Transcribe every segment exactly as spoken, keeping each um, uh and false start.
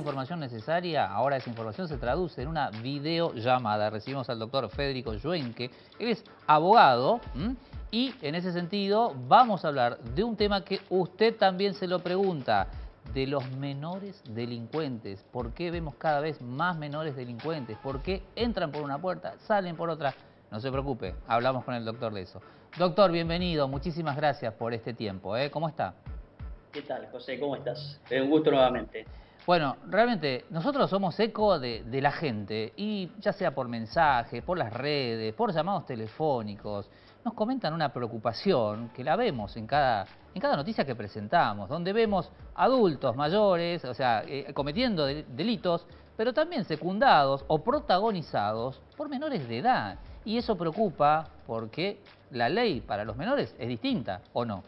información necesaria, ahora esa información se traduce en una videollamada. Recibimos al doctor Federico Schwenke, él es abogado, ¿m? Y en ese sentido vamos a hablar de un tema que usted también se lo pregunta, de los menores delincuentes. ¿Por qué vemos cada vez más menores delincuentes? ¿Por qué entran por una puerta, salen por otra? No se preocupe, hablamos con el doctor de eso. Doctor, bienvenido, muchísimas gracias por este tiempo, ¿eh? ¿Cómo está? ¿Qué tal, José? ¿Cómo estás? Eh, un gusto nuevamente. Bueno, realmente nosotros somos eco de, de la gente y ya sea por mensaje, por las redes, por llamados telefónicos, nos comentan una preocupación que la vemos en cada, en cada noticia que presentamos, donde vemos adultos mayores, o sea, eh, cometiendo de- delitos, pero también secundados o protagonizados por menores de edad. Y eso preocupa porque la ley para los menores es distinta, ¿o no?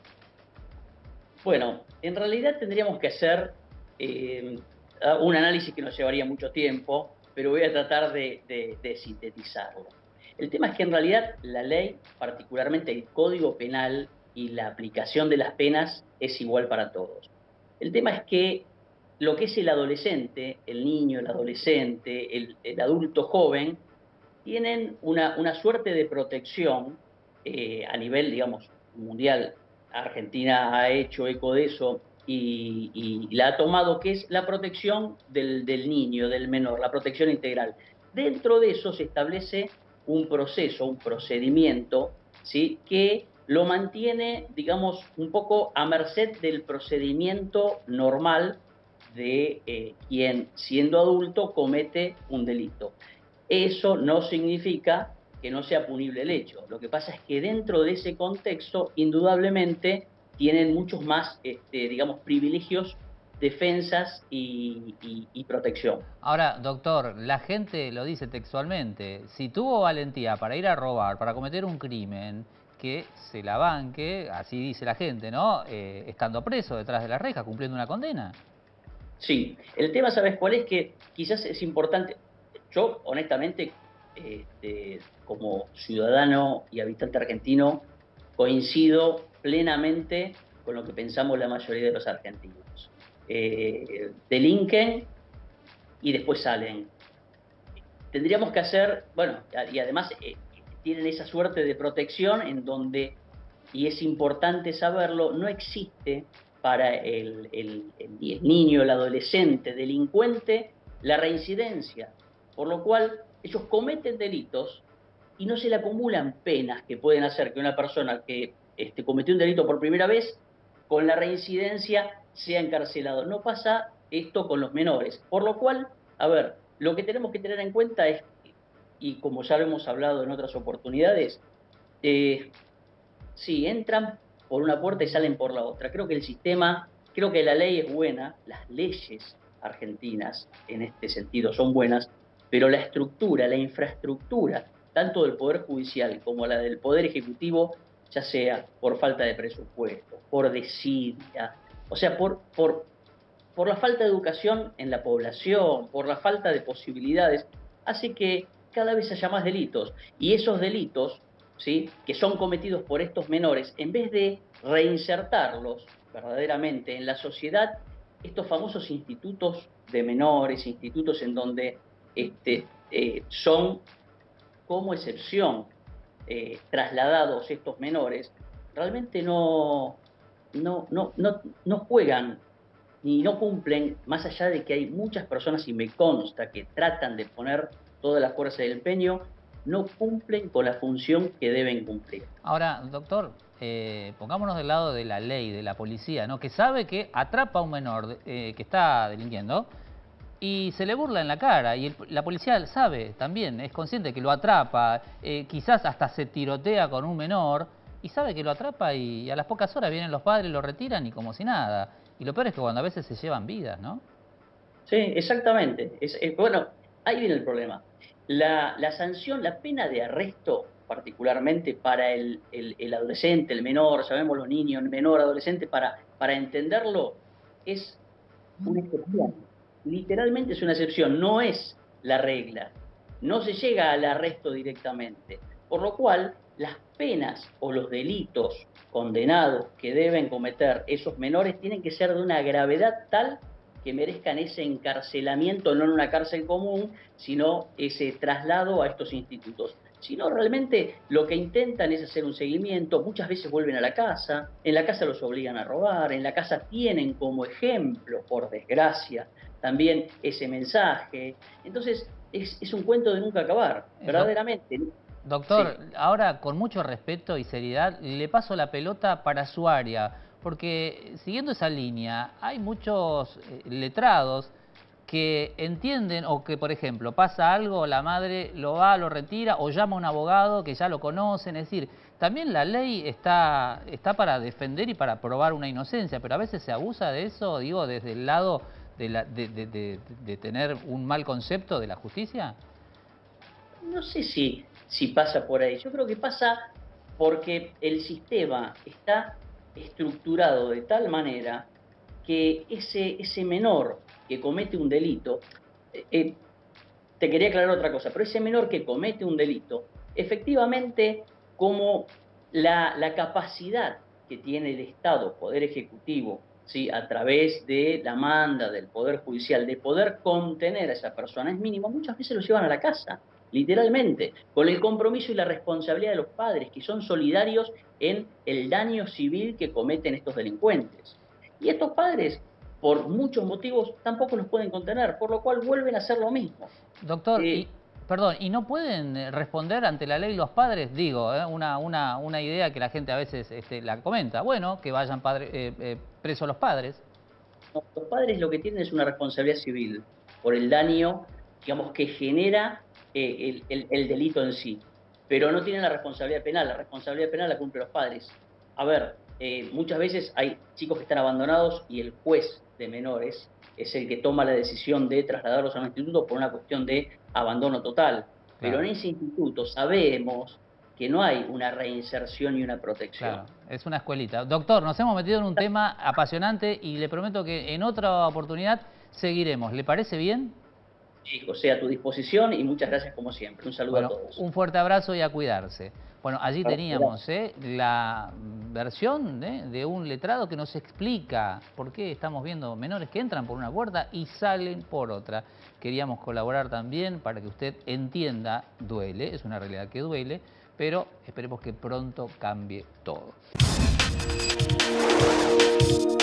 Bueno, en realidad tendríamos que hacer eh, un análisis que nos llevaría mucho tiempo, pero voy a tratar de, de- de sintetizarlo. El tema es que en realidad la ley, particularmente el Código Penal y la aplicación de las penas es igual para todos. El tema es que lo que es el adolescente, el niño, el adolescente, el, el adulto joven, tienen una, una suerte de protección eh, a nivel, digamos, mundial. Argentina ha hecho eco de eso y, y la ha tomado, que es la protección del, del niño, del menor, la protección integral. Dentro de eso se establece un proceso, un procedimiento, ¿sí? Que lo mantiene, digamos, un poco a merced del procedimiento normal de eh, quien, siendo adulto, comete un delito. Eso no significa que no sea punible el hecho. Lo que pasa es que dentro de ese contexto, indudablemente, tienen muchos más, este, digamos, privilegios, defensas y, y, y protección. Ahora, doctor, la gente lo dice textualmente, si tuvo valentía para ir a robar, para cometer un crimen, que se la banque, así dice la gente, ¿no? Eh, estando preso detrás de la reja, cumpliendo una condena. Sí, el tema, ¿sabes cuál es? Que quizás es importante. Yo, honestamente, este, como ciudadano y habitante argentino, coincido plenamente con lo que pensamos la mayoría de los argentinos. Eh, delinquen y después salen. Tendríamos que hacer, bueno, y además eh, tienen esa suerte de protección en donde, y es importante saberlo, no existe para el, el, el, el niño, el adolescente, delincuente, la reincidencia, por lo cual ellos cometen delitos y no se le acumulan penas que pueden hacer que una persona que este, cometió un delito por primera vez, con la reincidencia, sea encarcelado. No pasa esto con los menores, por lo cual, a ver, lo que tenemos que tener en cuenta es, y como ya lo hemos hablado en otras oportunidades, eh, sí, entran por una puerta y salen por la otra. Creo que el sistema, creo que la ley es buena, las leyes argentinas en este sentido son buenas, pero la estructura, la infraestructura, tanto del Poder Judicial como la del Poder Ejecutivo, ya sea por falta de presupuesto, por desidia, o sea, por, por, por la falta de educación en la población, por la falta de posibilidades, hace que cada vez haya más delitos. Y esos delitos, ¿sí?, que son cometidos por estos menores, en vez de reinsertarlos verdaderamente en la sociedad, estos famosos institutos de menores, institutos en donde este, eh, son como excepción eh, trasladados estos menores, realmente no, no, no, no, no juegan ni no cumplen, más allá de que hay muchas personas, y me consta, que tratan de poner toda la fuerza y el empeño, no cumplen con la función que deben cumplir. Ahora, doctor, eh, pongámonos del lado de la ley, de la policía, ¿no? Que sabe que atrapa a un menor eh, que está delinquiendo y se le burla en la cara. Y el- la policía sabe también, es consciente que lo atrapa, eh, quizás hasta se tirotea con un menor y sabe que lo atrapa y, y a las pocas horas vienen los padres, lo retiran y como si nada. Y lo peor es que cuando a veces se llevan vidas, ¿no? Sí, exactamente. Es, es- bueno, ahí viene el problema. La, la sanción, la pena de arresto, particularmente para el, el, el adolescente, el menor, sabemos los niños, el menor, adolescente, para, para entenderlo, es una excepción. Literalmente es una excepción, no es la regla. No se llega al arresto directamente. Por lo cual, las penas o los delitos condenados que deben cometer esos menores tienen que ser de una gravedad tal que merezcan ese encarcelamiento, no en una cárcel común, sino ese traslado a estos institutos. Sino realmente lo que intentan es hacer un seguimiento, muchas veces vuelven a la casa, en la casa los obligan a robar, en la casa tienen como ejemplo, por desgracia, también ese mensaje. Entonces, es, es un cuento de nunca acabar, verdaderamente. Doctor, Sí. ahora con mucho respeto y seriedad, le paso la pelota para su área, porque siguiendo esa línea, hay muchos eh, letrados que entienden o que, por ejemplo, pasa algo, la madre lo va, lo retira o llama a un abogado que ya lo conocen. Es decir, también la ley está, está para defender y para probar una inocencia, pero a veces se abusa de eso, digo, desde el lado de, la, de, de, de, de tener un mal concepto de la justicia. No sé si, si pasa por ahí. Yo creo que pasa porque el sistema está estructurado de tal manera que ese, ese menor que comete un delito, eh, eh, te quería aclarar otra cosa, pero ese menor que comete un delito, efectivamente, como la, la capacidad que tiene el Estado, Poder Ejecutivo, ¿sí? A través de la manda del Poder Judicial, de poder contener a esa persona es mínimo, muchas veces lo llevan a la casa, literalmente, con el compromiso y la responsabilidad de los padres, que son solidarios en el daño civil que cometen estos delincuentes. Y estos padres, por muchos motivos, tampoco los pueden contener, por lo cual vuelven a hacer lo mismo. Doctor, Eh, y perdón, ¿y no pueden eh, responder ante la ley los padres? Digo, eh, una, una, una idea que la gente a veces este, la comenta. Bueno, que vayan padre, eh, eh, presos los padres. no, los padres lo que tienen es una responsabilidad civil por el daño, digamos, que genera eh, el, el, el delito en sí, pero no tienen la responsabilidad penal. La responsabilidad penal la cumplen los padres. A ver, eh, muchas veces hay chicos que están abandonados y el juez de menores es el que toma la decisión de trasladarlos a un instituto por una cuestión de abandono total. Pero Claro, en ese instituto sabemos que no hay una reinserción y una protección. claro, es una escuelita. Doctor, nos hemos metido en un tema apasionante y le prometo que en otra oportunidad seguiremos. ¿Le parece bien? Sí, José, a tu disposición y muchas gracias como siempre. Un saludo a Bueno, todos. un fuerte abrazo y a cuidarse. Bueno, allí teníamos Gracias. ¿eh? la versión ¿eh? de un letrado que nos explica por qué estamos viendo menores que entran por una puerta y salen por otra. Queríamos colaborar también para que usted entienda, duele, es una realidad que duele, pero esperemos que pronto cambie todo.